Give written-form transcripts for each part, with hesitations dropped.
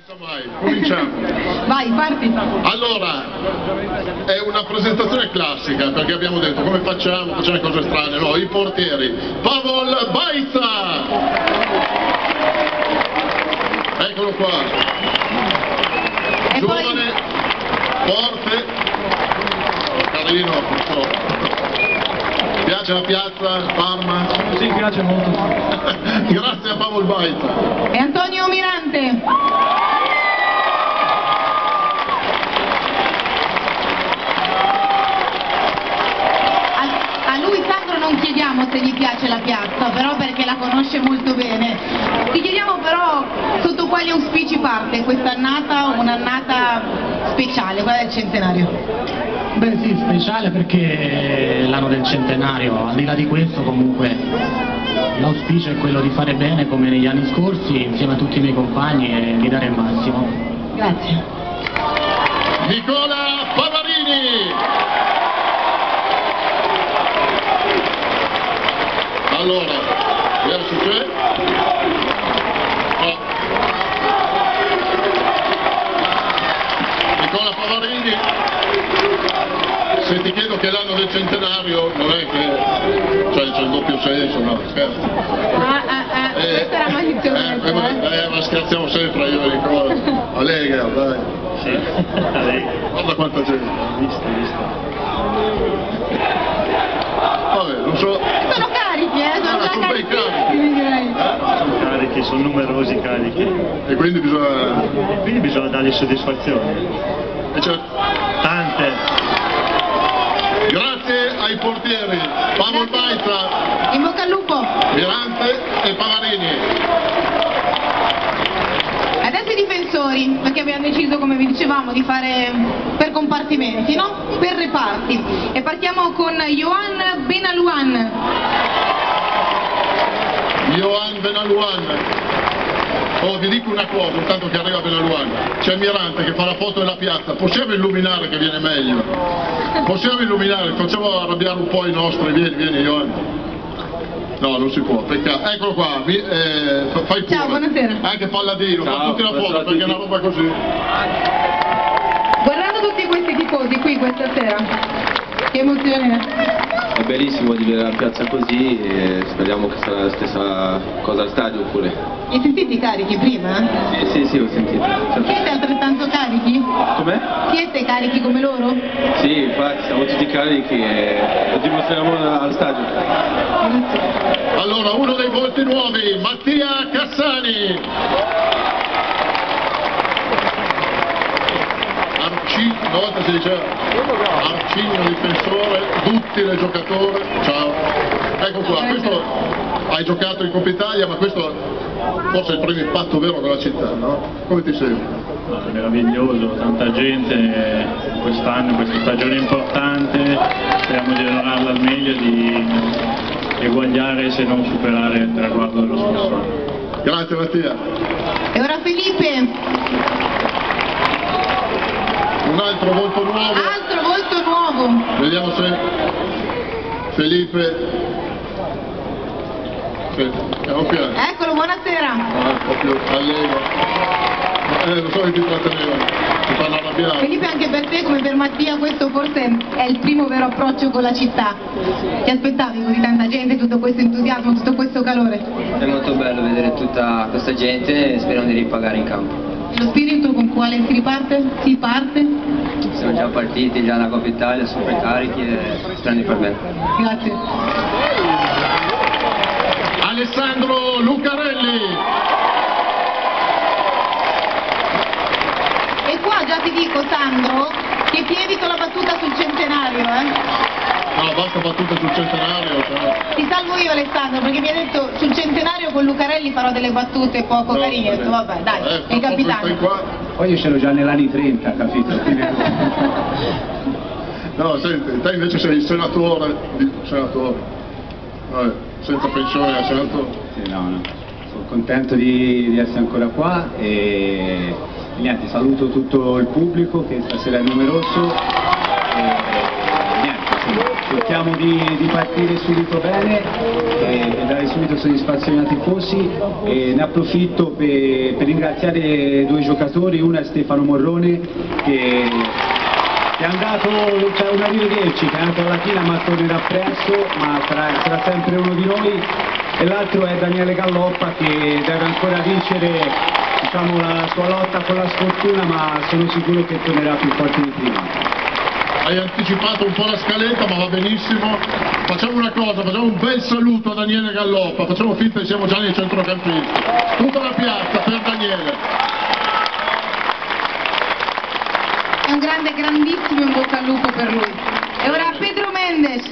Mai. Cominciamo. Vai, parti. Allora, è una presentazione classica perché abbiamo detto come facciamo cose strane, no? I portieri. Pavol Bajca! Eccolo qua. E giovane, forte, carino. Piace la piazza, Parma? Sì, piace molto. Grazie a Pavol Bajca. E Antonio Mirante. A lui Sandro non chiediamo se gli piace la piazza, però perché la conosce molto bene. Ti chiediamo però sotto quali auspici parte quest'annata, un'annata speciale, quella del centenario. Beh sì, speciale perché l'anno del centenario, al di là di questo comunque l'auspicio è quello di fare bene come negli anni scorsi insieme a tutti i miei compagni e di dare il massimo. Grazie. Nicola Pavarini! Allora, verso c'è? No. Nicola Pavarini, se ti chiedo che è l'anno del centenario, non è che c'è il doppio senso, no, scherzo. Questa era maledizione. Ma scherziamo sempre, io ricordo. A Lega, dai. Sì, a lei. Guarda quanta gente. Visto. Vabbè, non so. Sono carichi, sono già sono bei carichissimi, direi. Sono carichi, sono numerosi carichi. E quindi bisogna. Quindi bisogna dargli soddisfazioni. E c'è. Tante. Grazie ai portieri, Pavol Bajca, In bocca al lupo. Mirante e Pavarini. Adesso i difensori, perché abbiamo deciso, come vi dicevamo, di fare per compartimenti, no? Per reparti. E partiamo con Ioan Benalouan. Ioan Benalouan. Oh, vi dico una cosa, intanto che arriva Benalouan. C'è Mirante che fa la foto della piazza. Possiamo illuminare che viene meglio? Possiamo illuminare, facciamo arrabbiare un po' i nostri. Vieni Ioan. No, non si può, peccato. Eccolo qua, fai pure. Ciao, buonasera. Anche Palladino, fa tutti la foto perché è una roba così. Guardando tutti questi tifosi qui questa sera, che emozione è? È bellissimo di vedere la piazza così e speriamo che sarà la stessa cosa al stadio pure. Li sentite i carichi prima? Sì, ho sentito. Siete altrettanto carichi? Com'è? Siete carichi come loro? Sì, infatti siamo tutti carichi e lo dimostriamo al stadio. Allora, uno dei volti nuovi, Mattia Cassani. Una volta si diceva arcigno difensore, duttile giocatore, ciao. Ecco qua, questo hai giocato in Coppa Italia, ma questo forse è il primo impatto vero della città, no? Come ti senti? Meraviglioso, tanta gente quest'anno, questa stagione importante, speriamo di onorarla al meglio, di eguagliare se non superare il traguardo dello scorso anno. Grazie Mattia. E ora Felipe. Un altro volto nuovo. Altro volto nuovo. Vediamo se Felipe. Piano piano. Eccolo, buonasera. Proprio allego. Lo so che ti tratteneva. Ti fanno arrabbiare. Felipe, anche per te come per Mattia questo forse è il primo vero approccio con la città. Ti aspettavi così tanta gente, tutto questo entusiasmo, tutto questo calore? È molto bello vedere tutta questa gente e speriamo di ripagare in campo. Lo spirito con quale si riparte? Si parte? Siamo già partiti, già la Coppa Italia, super carichi e speriamo di far bene. Grazie. Alessandro Lucarelli. E qua già ti dico, Sandro, che ti evito la battuta sul centenario, No, basta battute sul centenario. Cioè. Ti salvo io, Alessandro, perché mi ha detto sul centenario con Lucarelli farò delle battute poco carine. Ho detto, vabbè, dai, è il capitano. Poi io ce l'ho già negli anni 30, capito? No, senti, te invece sei il senatore. Vabbè, senza pensione, senatore. Sì, no. Sono contento di essere ancora qua e niente, saluto tutto il pubblico che stasera è numeroso. E niente, cerchiamo di partire subito bene e dare subito soddisfazione ai tifosi. Ne approfitto per ringraziare due giocatori, uno è Stefano Morrone che è andato, c'è un arrivederci, che è andato alla fine ma tornerà presto, ma sarà sempre uno di noi, e l'altro è Daniele Galloppa che deve ancora vincere, diciamo, la sua lotta con la sfortuna, ma sono sicuro che tornerà più forte di prima. Hai anticipato un po' la scaletta, ma va benissimo. Facciamo una cosa, facciamo un bel saluto a Daniele Galloppa, facciamo finta che siamo già nei centrocampisti. Tutta la piazza per Daniele. È un grande, grandissimo in bocca al lupo per lui. E ora Pedro Mendes.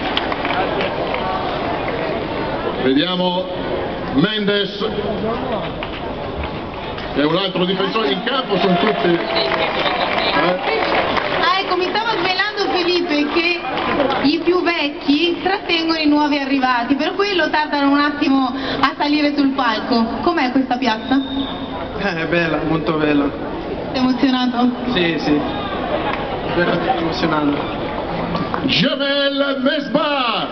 Vediamo Mendes, che è un altro difensore in campo, sono tutti... Ah, ecco, mi stava svelando Felipe che i più vecchi trattengono i nuovi arrivati, per quello tardano un attimo a salire sul palco. Com'è questa piazza? È bella, molto bella. Sei emozionato? Sì, sì, veramente emozionante. Jamel Mesbah!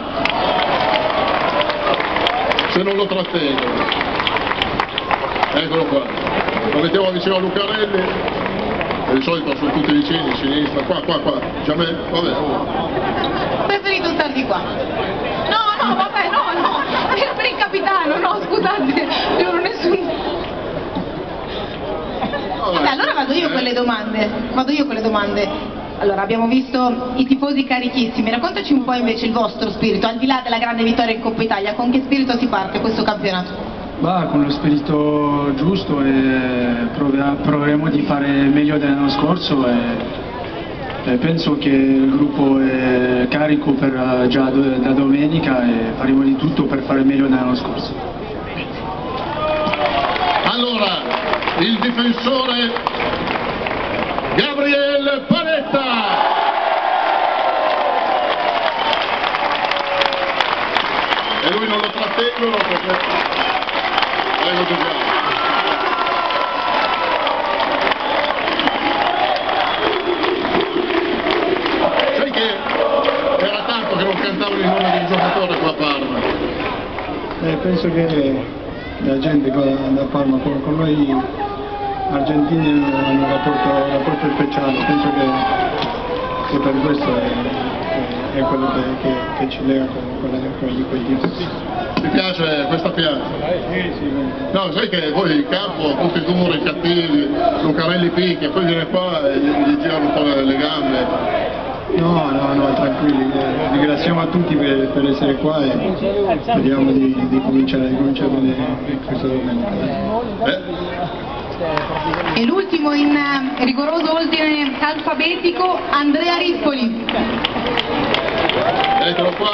Se non lo trattengo. Eccolo qua. Lo mettiamo vicino a Lucarelli. Di solito sono tutti vicini, sinistra. Qua. Jamel, vabbè. Ho preferito star di qua. No, vabbè, no. Per il capitano, no, scusate. Non ho nessun... Vabbè, allora vado io con le domande. Allora, abbiamo visto i tifosi carichissimi, raccontaci un po' invece il vostro spirito, al di là della grande vittoria in Coppa Italia, con che spirito si parte questo campionato? Con lo spirito giusto e proveremo di fare meglio dell'anno scorso e penso che il gruppo è carico per già da domenica e faremo di tutto per fare meglio dell'anno scorso. Allora, il difensore Gabriel Panetta. E lui non lo trattengono perché... Prego, giochiamo. Sai che era tanto che non cantavano il nome del giocatore qua a Parma? Penso che la gente da Parma con noi argentini hanno un rapporto speciale, penso che per questo è quello che ci lega con quei tifosi. Ti piace questa piazza? Sì. No, sai che voi in campo tutti duri, cattivi, Lucarelli picchia, poi viene qua e gli girano un po' le gambe. No, tranquilli, ringraziamo a tutti per essere qua e speriamo di cominciare bene questo domenica. E l'ultimo in rigoroso ordine alfabetico, Andrea Rispoli. Eccolo qua.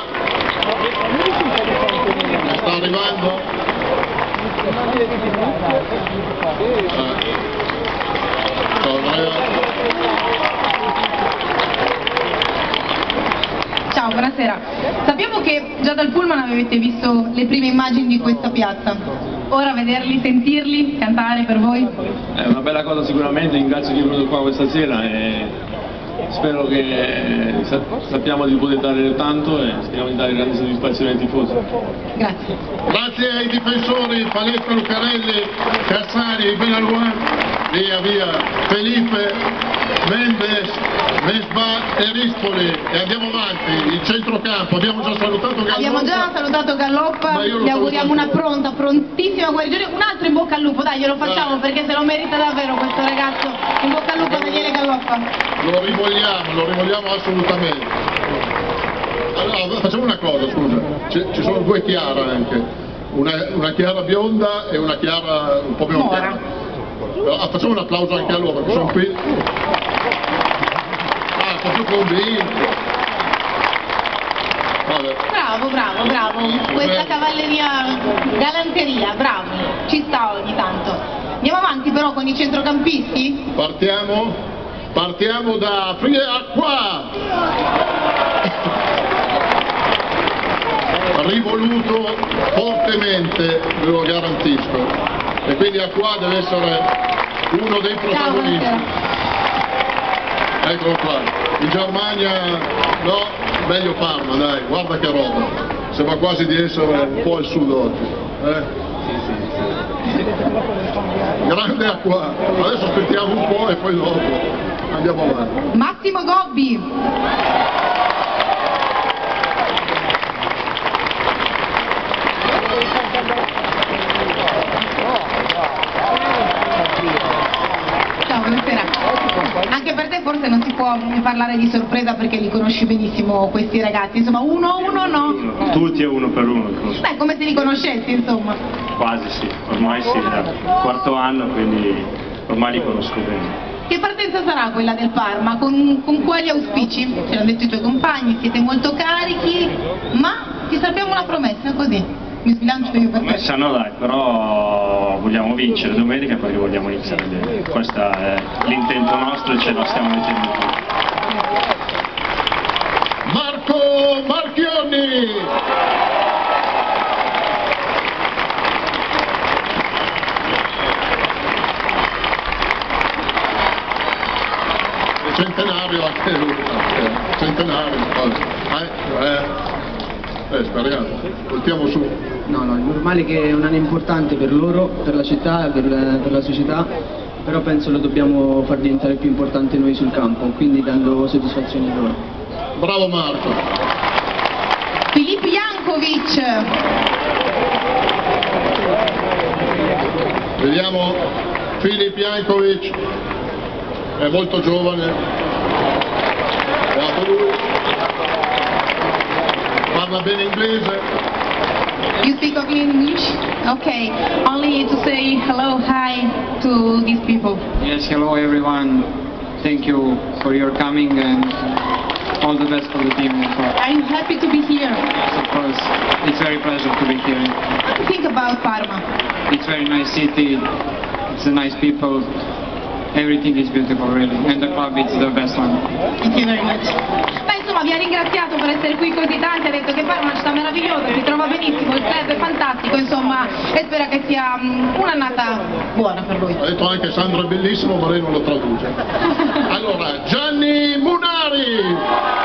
Sta arrivando. Ciao Andrea. Ciao, buonasera. Sappiamo che già dal pullman avete visto le prime immagini di questa piazza. Ora vederli, sentirli, cantare per voi? È una bella cosa sicuramente, ringrazio chi è venuto qua questa sera e spero che sappiamo di poter dare tanto e speriamo di dare grande soddisfazione ai tifosi. Grazie. Grazie ai difensori Paletta, Lucarelli, Cassani, Benaluan, via, Felipe, Mendes, Mesbah e Rispoli. E andiamo avanti, il centrocampo, abbiamo già salutato Galloppa. Abbiamo già salutato Galloppa, gli auguriamo una prontissima guarigione, un altro in bocca al lupo, dai, glielo facciamo perché se lo merita davvero questo ragazzo. In bocca al lupo Daniele Galloppa. Lo rivogliamo assolutamente. Allora, facciamo una cosa, scusa, ci sono due Chiara anche, una Chiara bionda e una Chiara un po' più chiara. Facciamo un applauso anche a loro, perché sono qui. Sono più convinti. Bravo, questa cavalleria, galanteria, bravo, ci sta ogni tanto. Andiamo avanti però con i centrocampisti? Partiamo da qua! Rivoluto fortemente, ve lo garantisco, e quindi qua deve essere uno dei protagonisti. Eccolo qua. In Germania, no, meglio Parma, dai, guarda che roba. Sembra quasi di essere un po' al sud oggi. Grande acqua. Adesso aspettiamo un po' e poi dopo andiamo avanti. Massimo Gobbi. Ciao, buonasera. Anche per te forse non si può parlare di sorpresa perché li conosci benissimo questi ragazzi, insomma uno a uno no? Tutti e uno per uno. Beh, come se li conoscessi insomma. Quasi sì, ormai sì, da quarto anno, quindi ormai li conosco bene. Che partenza sarà quella del Parma? Con quali auspici? Ce l'hanno detto i tuoi compagni, siete molto carichi, ma ti sappiamo una promessa così. Mi sbilancio io per te. Messa no dai, però vogliamo vincere domenica perché vogliamo iniziare bene. Questo è l'intento nostro e ce lo stiamo mettendo qui. Marco Marchionni! Centenario anche lui, centenario, speriamo, portiamo su. No, è normale che è un anno importante per loro, per la città, per la società, però penso lo dobbiamo far diventare più importante noi sul campo, quindi dando soddisfazione a loro. Bravo Marco. Filip Jankovic. Vediamo Filip Jankovic, è molto giovane, guarda lui, parla bene inglese. You speak of English? Okay, only to say hello, hi to these people. Yes, hello everyone. Thank you for your coming and all the best for the team. Are you happy to be here? Yes, of course. It's very pleasure to be here. What do you think about Parma? It's very nice city. It's a nice people. Everything is beautiful really. And the club is the best one. Thank you very much. Beh, insomma, vi ha ringraziato per essere qui così tanti, ha detto che Parma è una città meravigliosa, si trova benissimo, il club è fantastico, insomma, e spera che sia un'annata buona per lui. Ha detto anche Sandro è bellissimo, ma lei non lo traduce. Allora, Gianni Munari!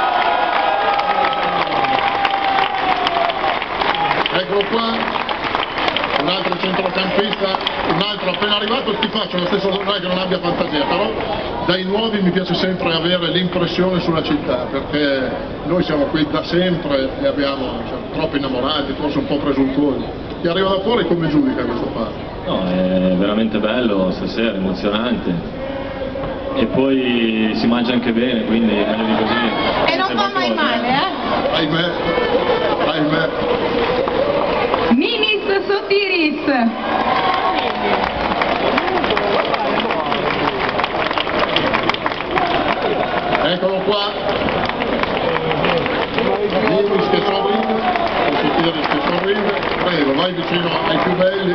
Eccolo qua. Un altro centrocampista, un altro appena arrivato, ti faccio lo stesso, non è che non abbia fantasia, però dai nuovi mi piace sempre avere l'impressione sulla città, perché noi siamo qui da sempre e siamo troppo innamorati, forse un po' presuntuosi. Chi arriva da fuori come giudica questo fatto? No, è veramente bello stasera, emozionante. E poi si mangia anche bene, quindi meglio di così. E non fa mai male, eh? Ahimè, ahimè. Ninis Sotiris. Eccolo qua. Ninis che sorride, Sotiris che sorride. Prego, vai vicino ai più belli.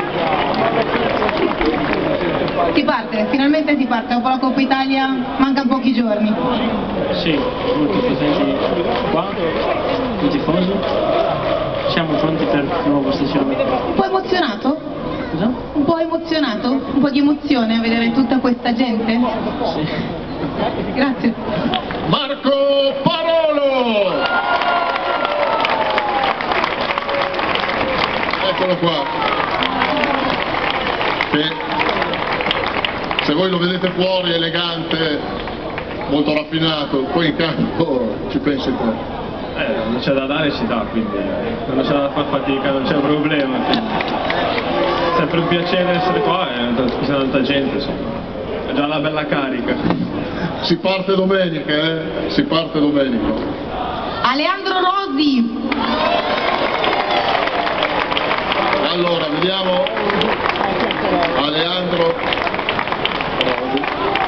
Si parte, finalmente si parte, dopo la Coppa Italia mancano pochi giorni. Sì, molto presenti qua, i tifosi. Siamo pronti per il nuovo stagione. Un po' emozionato? Cosa? Un po' emozionato? Un po' di emozione a vedere tutta questa gente? Sì. Grazie. Marco Parolo! Eccolo qua. Che se voi lo vedete fuori elegante, molto raffinato, poi in campo ci pensi te. Non c'è da dare si dà, quindi non c'è da far fatica, non c'è problema. Quindi. È sempre un piacere essere qua e c'è tanta gente, insomma. È già una bella carica. Si parte domenica, si parte domenica. Aleandro Rosi. Allora, vediamo Aleandro Rosi.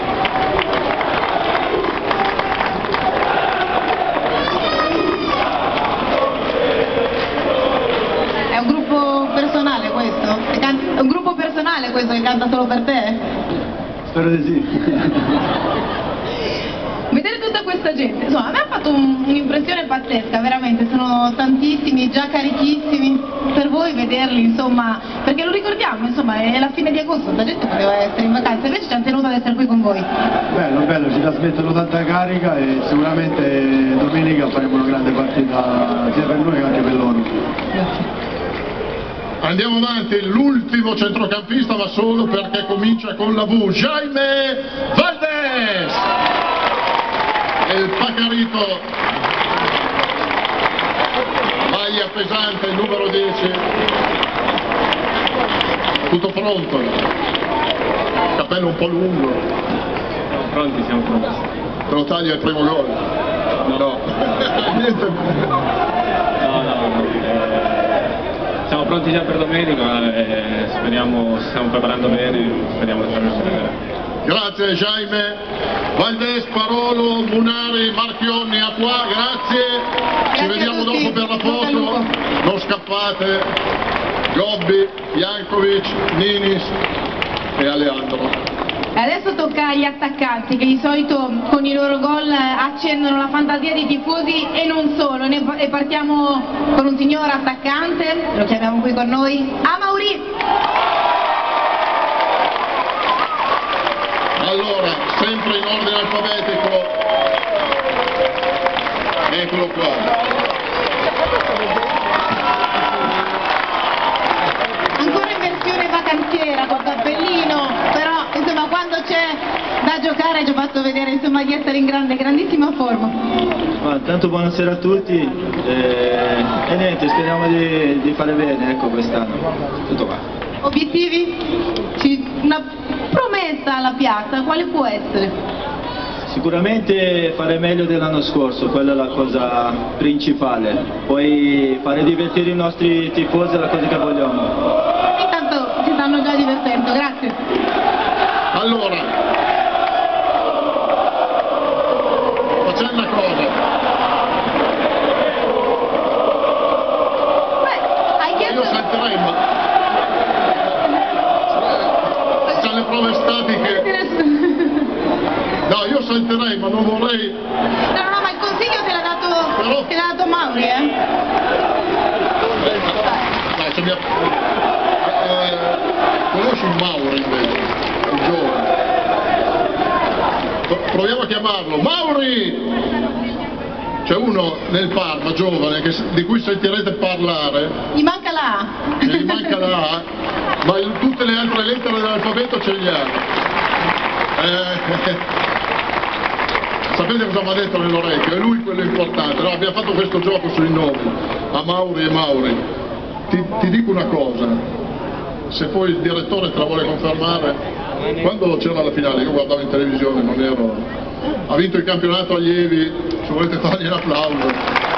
È un gruppo personale questo? È un gruppo personale questo che canta solo per te? Spero di sì. Vedere tutta questa gente, insomma, a me ha fatto un'impressione pazzesca, veramente, sono tantissimi, già carichissimi, per voi vederli, insomma, perché lo ricordiamo, insomma, è la fine di agosto, la gente poteva essere in vacanza, invece ci hanno tenuto ad essere qui con voi. Bello, ci trasmettono tanta carica e sicuramente domenica faremo una grande partita sia per noi che anche per loro. Andiamo avanti, l'ultimo centrocampista, ma solo perché comincia con la V, Jaime Valdés! E il Pacarito, maglia pesante, il numero 10, tutto pronto, capello un po' lungo. Pronti, siamo pronti. Te lo taglia il primo gol? No. Niente. No. Siamo pronti già per domenica e speriamo, ci stiamo preparando bene, speriamo di farlo vedere. Grazie Jaime Valdés, Parolo, Munari, Marchionni, Acqua, grazie. Ci vediamo dopo per la foto, non scappate. Gobbi, Jankovic, Ninis e Aleandro. Adesso tocca agli attaccanti che di solito con i loro gol accendono la fantasia dei tifosi e non solo. E partiamo con un signor attaccante, lo chiamiamo qui con noi, Amaury. Allora, sempre in ordine alfabetico, eccolo qua. Ancora in versione vacanziera col cappellino, però insomma quando c'è da giocare ci ha fatto vedere insomma di essere in grandissima forma. Tanto buonasera a tutti e niente, speriamo di fare bene, ecco, quest'anno. Tutto qua. Obiettivi? Una promessa alla piazza, quale può essere? Sicuramente fare meglio dell'anno scorso, quella è la cosa principale. Poi fare divertire i nostri tifosi è la cosa che vogliamo. Intanto ci stanno già divertendo, grazie. Allora, facciamo una cosa. Hai chiesto... Io sentirei, ma... C'è le prove statiche. No, io sentirei, ma non vorrei... No, ma il consiglio te l'ha dato Mauri, Dai, c'è mia... conosci il Mauri invece, il giovane. Proviamo a chiamarlo. Mauri! C'è uno nel Parma, giovane, di cui sentirete parlare. Gli manca la A. Gli manca la A, ma tutte le altre lettere dell'alfabeto ce le ha. Sapete cosa mi ha detto nell'orecchio? È lui quello importante. No, abbiamo fatto questo gioco sui nomi, a Mauri e Mauri. Ti dico una cosa, se poi il direttore te la vuole confermare, quando c'era la finale, io guardavo in televisione, non ero... Ha vinto il campionato allievi, ci volete fargli un applauso.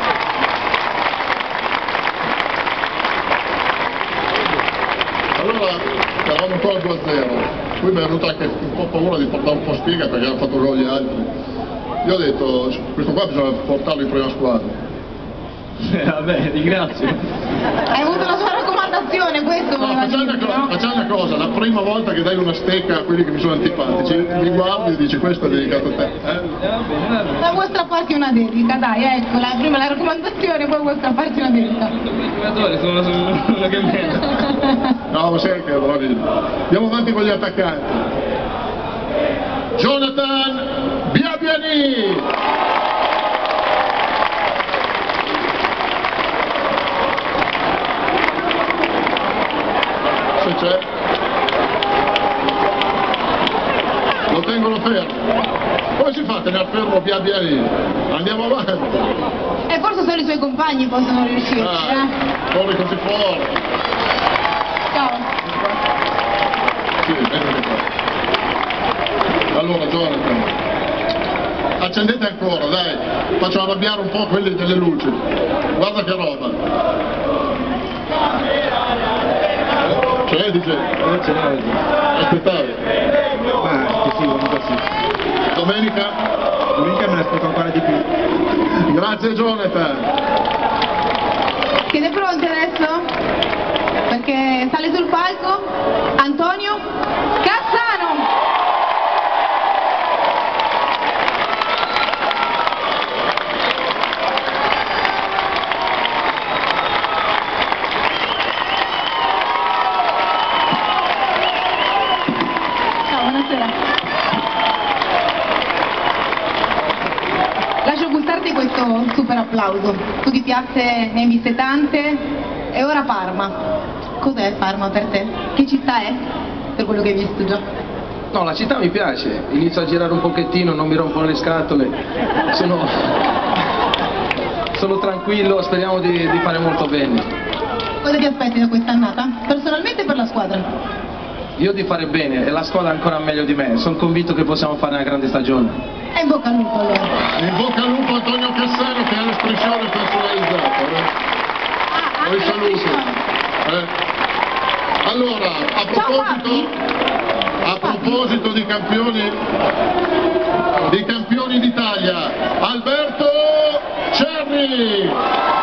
Allora eravamo ancora 2-0, poi mi è venuta anche un po' paura di portare un po' spiga perché hanno fatto gol gli altri. Io ho detto, questo qua bisogna portarlo in prima squadra. Vabbè, ringrazio. Hai avuto la sua raccomandazione, questo No, facciamo una cosa, la prima volta che dai una stecca a quelli che mi sono antipatici, mi guardi e dici questo è dedicato a te. La vuoi strapparti una dedica, dai, ecco, prima la raccomandazione, poi vuoi strapparti una dedica. I giocatori sono uno che meno. No, ma sai che bravi. Andiamo avanti con gli attaccanti. Jonathan Biabiani! Se c'è. Lo tengono fermo. Come si fa a tenere fermo Biabiani? Andiamo avanti. E forse solo i suoi compagni possono riuscirci, Corri così forte. Ciao. Sì, vieni qua. Allora Jonathan, accendete ancora, dai, faccio arrabbiare un po' quelli delle luci. Guarda che roba. C'è DJ? Aspettavi? Che sì, comunque sì. Domenica? Domenica me ne aspetto ancora di più. Grazie Jonathan. Siete pronti adesso? Perché sale sul palco Antonio Cassano. applauso. Tu di piazze ne hai viste tante e ora Parma. Cos'è Parma per te? Che città è? Per quello che hai visto già. No, la città mi piace, inizio a girare un pochettino, non mi rompono le scatole, sono tranquillo, speriamo di fare molto bene. Cosa ti aspetti da quest'annata? Personalmente per la squadra? Io di fare bene e la squadra ancora meglio di me, sono convinto che possiamo fare una grande stagione. E in bocca al lupo allora. In bocca al lupo Antonio Cassano che ha le striscione personalizzate. Poi saluto. Allora, a proposito di campioni d'Italia, Alberto Cerri!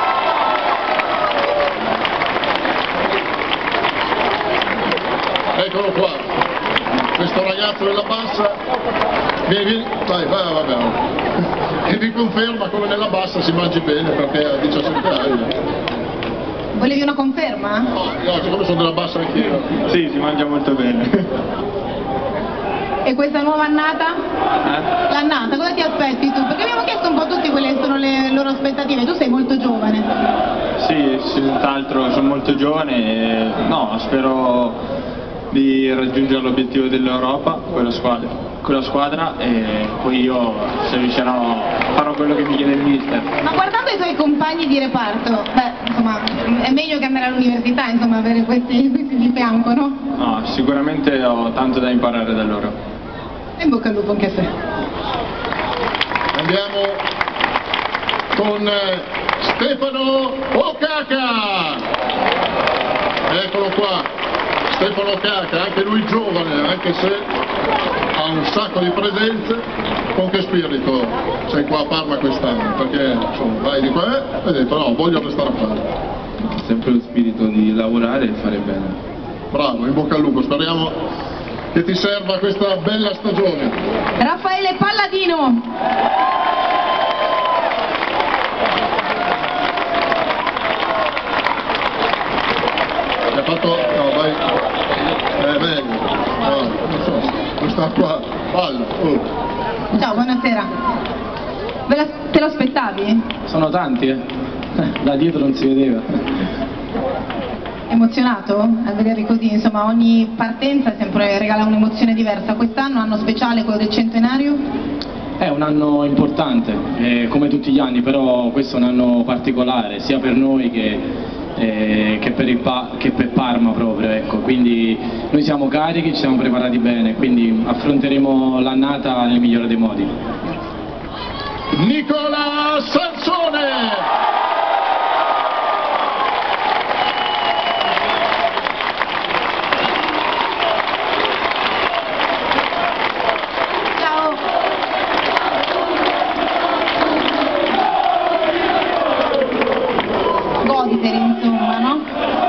Eccolo qua, questo ragazzo della bassa, vieni, vai, vabbè, che vi conferma come nella bassa si mangi bene perché ha 17 anni. Volevi una conferma? No, siccome sono della bassa anch'io. Sì, si mangia molto bene. E questa nuova annata? L'annata, cosa ti aspetti tu? Perché abbiamo chiesto un po' a tutti quelle che sono le loro aspettative, tu sei molto giovane. Sì, senz'altro sono molto giovane e spero di raggiungere l'obiettivo dell'Europa con la squadra e poi io, se riuscirò, farò quello che mi chiede il mister. Ma guardando i tuoi compagni di reparto, insomma, è meglio che andare all'università, insomma, avere questi di fianco, no? No, sicuramente ho tanto da imparare da loro. E in bocca al lupo anche a te. Andiamo con Stefano Okaka. Eccolo qua. Stefano Okaka, anche lui giovane, anche se ha un sacco di presenze. Con che spirito sei qua a Parma quest'anno? Perché insomma, vai di qua e hai detto no, voglio restare a Parma. Sempre lo spirito di lavorare e fare bene. Bravo, in bocca al lupo, speriamo che ti serva questa bella stagione. Raffaele Palladino. Ha fatto, no vai, meglio, no, non so, questa qua, palla, Ciao, buonasera. Te lo aspettavi? Sono tanti, da dietro non si vedeva. Emozionato a vederli così, insomma ogni partenza sempre regala un'emozione diversa. Quest'anno anno speciale, quello del centenario? È un anno importante, come tutti gli anni, però questo è un anno particolare, sia per noi che per Parma proprio, ecco. Quindi noi siamo carichi, ci siamo preparati bene, quindi affronteremo l'annata nel migliore dei modi. Nicola Sansone! Insomma, no?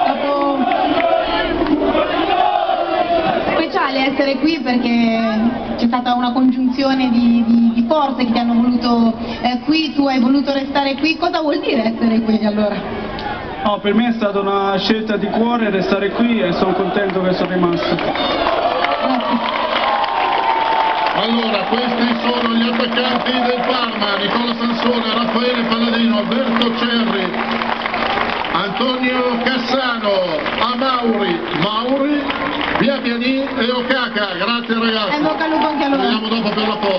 Speciale essere qui perché c'è stata una congiunzione di forze che ti hanno voluto qui, tu hai voluto restare qui. Cosa vuol dire essere qui allora? No, per me è stata una scelta di cuore restare qui e sono contento che sono rimasto. Allora, questi sono gli attaccanti del Parma: Nicola Sansone, Raffaele Palladino, Alberto Cerri, Antonio Cassano, Mauri, Biabiani e Okaka. Grazie ragazzi. E bocca al lupo anche a loro. Ci vediamo dopo per la foto.